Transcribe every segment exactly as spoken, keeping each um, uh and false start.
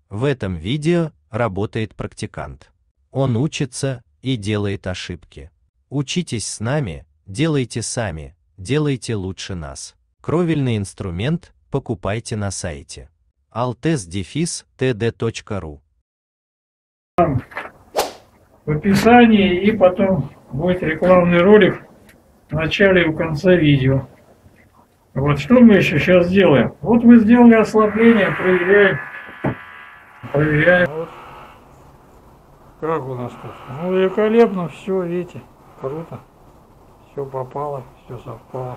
В этом видео работает практикант. Он учится и делает ошибки. Учитесь с нами, делайте сами, делайте лучше нас. Кровельный инструмент покупайте на сайте altes дефис тэ дэ точка ру. В описании, и потом будет рекламный ролик в начале и в конце видео. Вот что мы еще сейчас делаем. Вот мы сделали ослабление, проверяем. Проверяем. Вот. Как у нас тут? Ну, великолепно, все, видите, круто. Все попало, все совпало.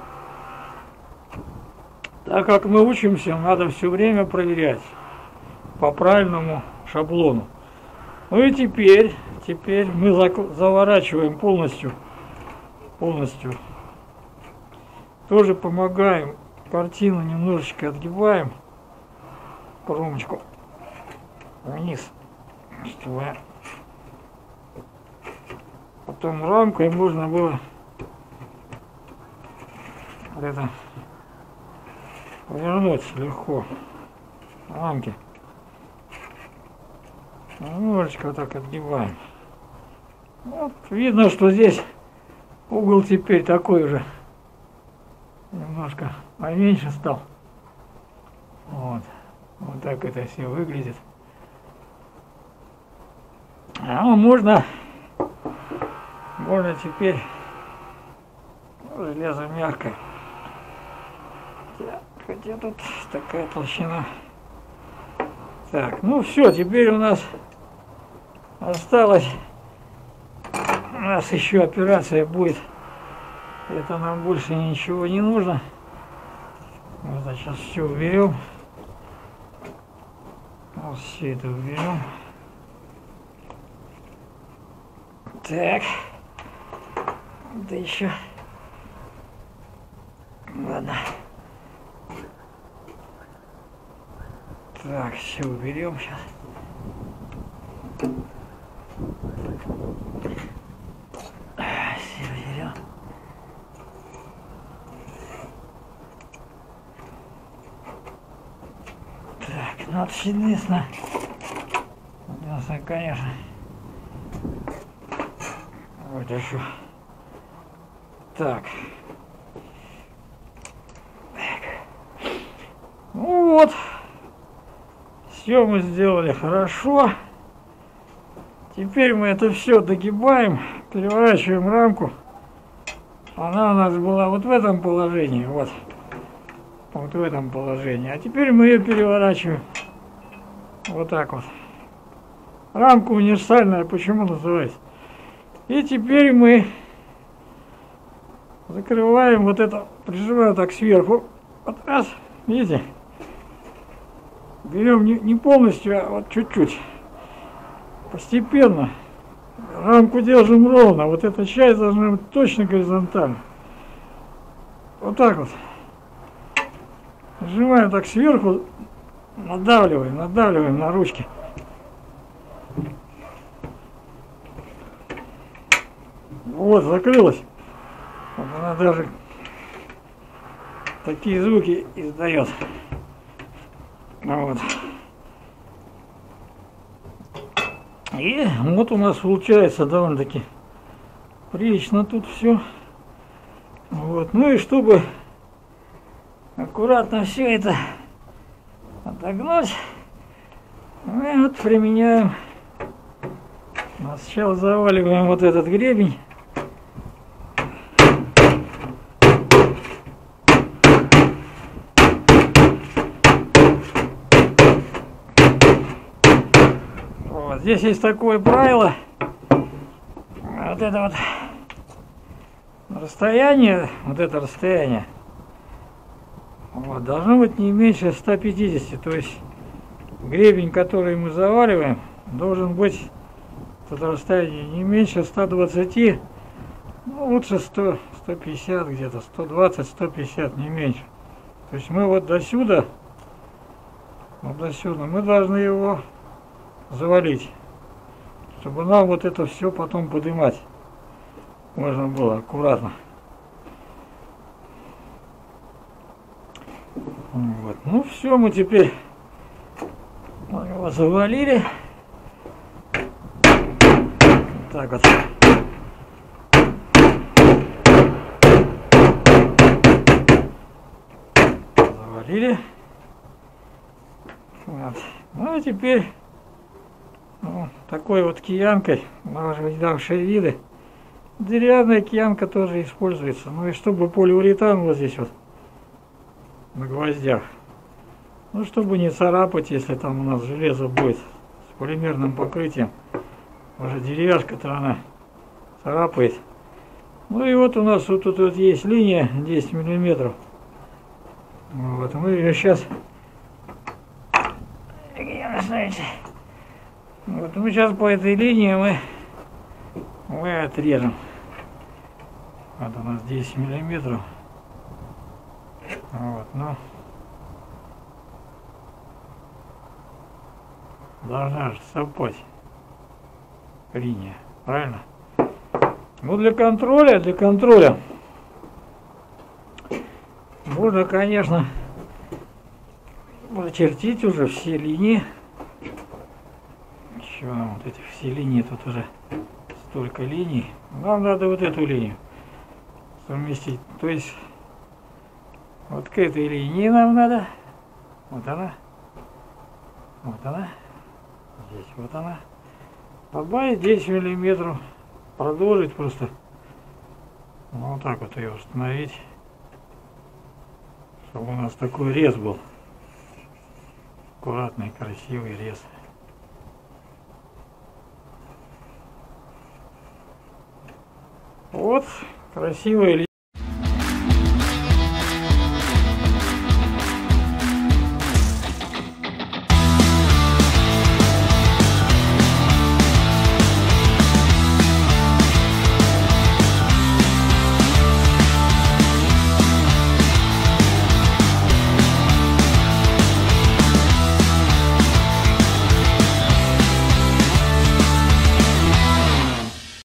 Так как мы учимся, надо все время проверять по правильному шаблону. Ну и теперь, теперь мы заворачиваем полностью, полностью. Тоже помогаем, картину немножечко отгибаем, кромочку вниз, чтобы потом рамкой можно было это повернуть легко рамки. Немножечко вот так отгибаем. Вот, видно, что здесь угол теперь такой уже немножко поменьше стал. Вот, вот так это все выглядит. А можно, можно теперь железо мягкое. Хотя тут такая толщина. Так, ну все, теперь у нас осталось, у нас еще операция будет. Это нам больше ничего не нужно. Вот сейчас все уберем. Вот все это уберем. Так, да еще. Ладно. Так, все уберем сейчас. Все уберем. Так, ну чудесно. Чудесно, конечно. Вот еще. Так. Так. Ну вот. Все мы сделали хорошо. Теперь мы это все догибаем, переворачиваем рамку. Она у нас была вот в этом положении, вот, вот в этом положении. А теперь мы ее переворачиваем вот так вот. Рамка универсальная, почему называется? И теперь мы закрываем вот это, прижимаем так сверху. Вот раз, видите? Берем не, не полностью, а вот чуть-чуть. Постепенно. Рамку держим ровно. Вот эта часть должна быть точно горизонтально. Вот так вот. Нажимаем так сверху, надавливаем, надавливаем на ручки. Вот, закрылась. Вот она даже такие звуки издает. Вот. И вот у нас получается довольно-таки прилично тут все. Вот. Ну и чтобы аккуратно все это отогнуть, мы вот применяем. Сначала заваливаем вот этот гребень. Здесь есть такое правило, вот это вот расстояние, вот это расстояние, вот, должно быть не меньше ста пятидесяти, то есть гребень, который мы заваливаем, должен быть, это расстояние не меньше ста двадцати, ну, лучше сто, сто пятьдесят где-то, сто двадцать, сто пятьдесят, не меньше. То есть мы вот до сюда, вот до сюда, мы должны его завалить, чтобы нам вот это все потом поднимать можно было аккуратно. Вот. Ну все, мы теперь Его завалили. Так вот. Завалили. Вот. Ну и теперь ну, такой вот киянкой, уже видавшие виды. Деревянная киянка тоже используется. Ну и чтобы полиуретан вот здесь вот на гвоздях. Ну чтобы не царапать, если там у нас железо будет с полимерным покрытием. Уже деревяшка-то она царапает. Ну и вот у нас вот тут вот есть линия десять миллиметров. Вот мы ее сейчас... Вот мы сейчас по этой линии мы, мы отрежем. Вот у нас десять миллиметров. Вот, ну должна же совпасть линия, правильно? Ну для контроля, для контроля можно, конечно, начертить уже все линии. Еще нам вот эти все линии, тут уже столько линий. Нам надо вот эту линию совместить. То есть вот к этой линии нам надо. Вот она. Вот она. Здесь вот она. Добавить десять миллиметров. Продолжить просто. Вот так вот ее установить. Чтобы у нас такой рез был. Аккуратный, красивый рез. Вот красивая линия.